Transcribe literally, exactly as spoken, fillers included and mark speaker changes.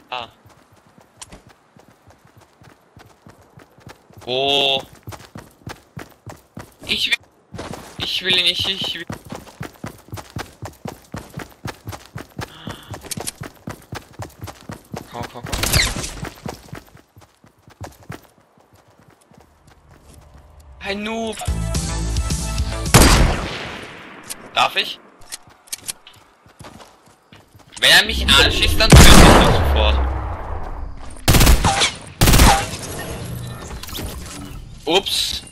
Speaker 1: Ah. Oh. Ich will. Ich will nicht, ich will. Komm, komm, komm. Ein Noob. Darf ich? Wenn er mich anschießt, dann töte ich ihn sofort. Ups.